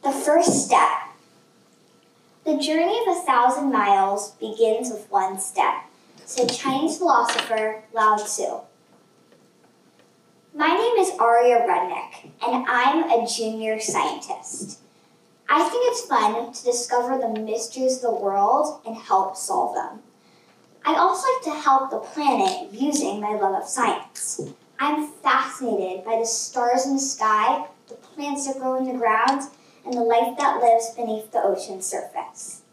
The first step. The journey of 1,000 miles begins with one step, said Chinese philosopher Lao Tzu. My name is Aria Rudnick, and I'm a junior scientist. I think it's fun to discover the mysteries of the world and help solve them. I also like to help the planet using my love of science. I'm fascinated by the stars in the sky, the plants that grow in the ground, and the life that lives beneath the ocean's surface.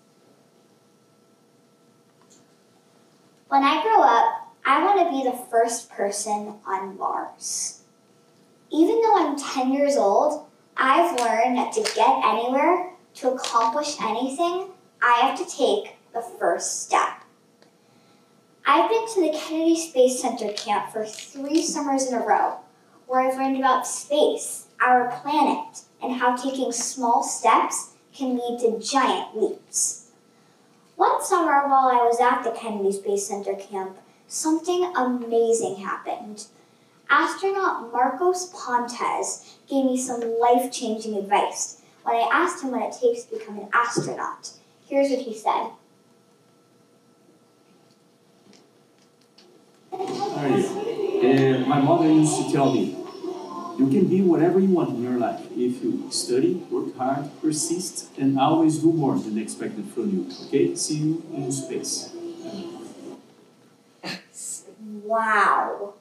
When I grow up, I want to be the first person on Mars. Even though I'm 10 years old, I've learned that to get anywhere, to accomplish anything, I have to take the first step. I've been to the Kennedy Space Center camp for 3 summers in a row, where I've learned about space, our planet, and how taking small steps can lead to giant leaps. One summer while I was at the Kennedy Space Center camp, something amazing happened. Astronaut Marcos Pontes gave me some life-changing advice when I asked him what it takes to become an astronaut. Here's what he said. Aria, my mother used to tell me, you can be whatever you want in your life if you study, work hard, persist, and always do more than expected from you. Okay? See you in space. Wow.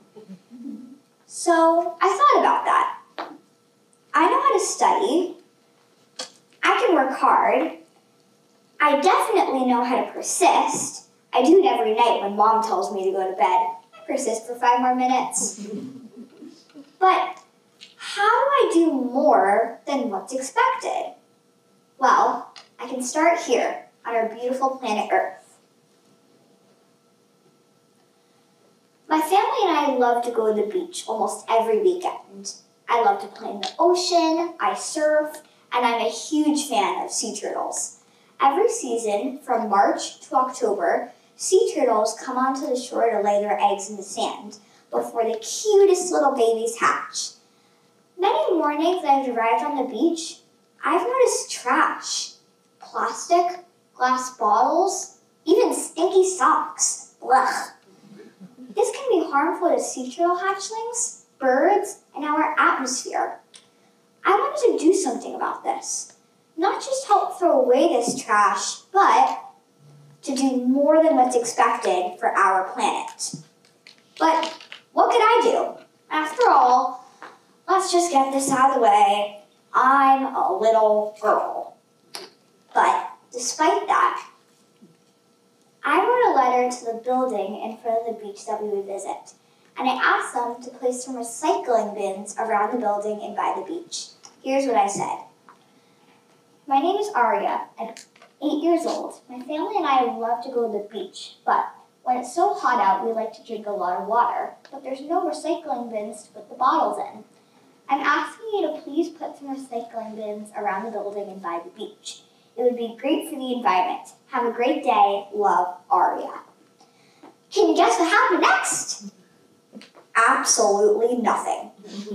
So I thought about that. I know how to study. I can work hard. I definitely know how to persist. I do it every night when Mom tells me to go to bed. I persist for 5 more minutes. But how do I do more than what's expected? Well, I can start here on our beautiful planet Earth. My family and I love to go to the beach almost every weekend. I love to play in the ocean, I surf, and I'm a huge fan of sea turtles. Every season, from March to October, sea turtles come onto the shore to lay their eggs in the sand before the cutest little babies hatch. Many mornings that I've arrived on the beach, I've noticed trash, plastic, glass bottles, even stinky socks. Blech. This can be harmful to sea turtle hatchlings, birds, and our atmosphere. I wanted to do something about this. Not just help throw away this trash, but to do more than what's expected for our planet. But what could I do? After all, let's just get this out of the way. I'm a little girl. But despite that, I wrote a letter to the building in front of the beach that we would visit, and I asked them to place some recycling bins around the building and by the beach. Here's what I said. My name is Aria, and 8 years old. My family and I love to go to the beach, but when it's so hot out, we like to drink a lot of water, but there's no recycling bins to put the bottles in. I'm asking you to please put some recycling bins around the building and by the beach. It would be great for the environment. Have a great day. Love, Aria. Can you guess what happened next? Absolutely nothing.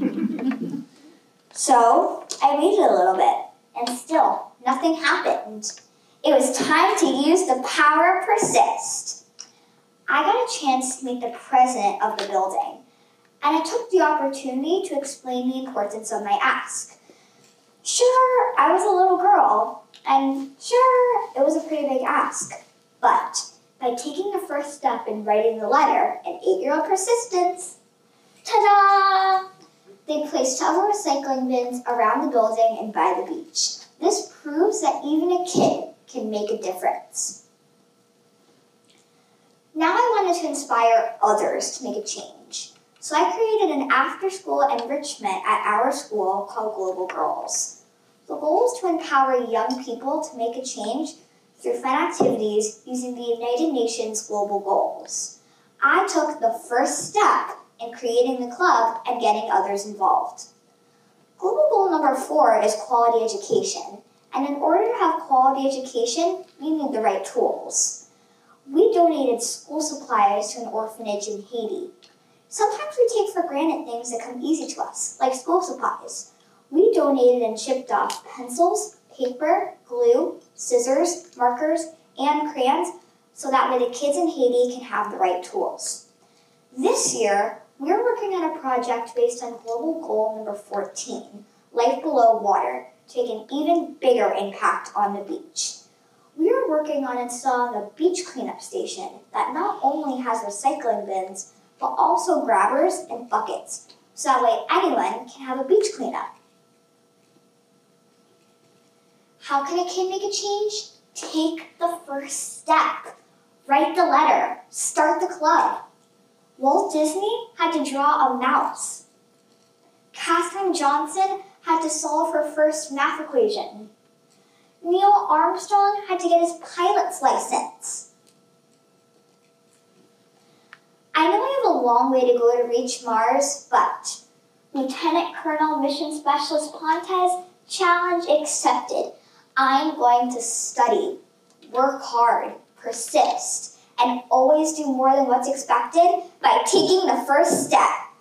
So I waited a little bit, and still nothing happened. It was time to use the power of persist. I got a chance to meet the president of the building, and I took the opportunity to explain the importance of my ask. Sure, I was a little girl, and sure, it was a pretty big ask, but by taking the first step in writing the letter and 8-year-old persistence, ta-da! They placed several recycling bins around the building and by the beach. This proves that even a kid can make a difference. Now I wanted to inspire others to make a change. So I created an after-school enrichment at our school called Global Girls. The goal is to empower young people to make a change through fun activities using the United Nations Global Goals. I took the first step in creating the club and getting others involved. Global goal number 4 is quality education, and in order to have quality education, we need the right tools. We donated school supplies to an orphanage in Haiti. Sometimes we take for granted things that come easy to us, like school supplies. We donated and shipped off pencils, paper, glue, scissors, markers, and crayons so that way the kids in Haiti can have the right tools. This year, we're working on a project based on global goal number 14, Life Below Water, to make an even bigger impact on the beach. We are working on installing a beach cleanup station that not only has recycling bins, but also grabbers and buckets, so that way anyone can have a beach cleanup. How can a kid make a change? Take the first step. Write the letter. Start the club. Walt Disney had to draw a mouse. Katherine Johnson had to solve her first math equation. Neil Armstrong had to get his pilot's license. I know I have a long way to go to reach Mars, but Lieutenant Colonel Mission Specialist Pontes, challenge accepted. I'm going to study, work hard, persist, and always do more than what's expected by taking the first step.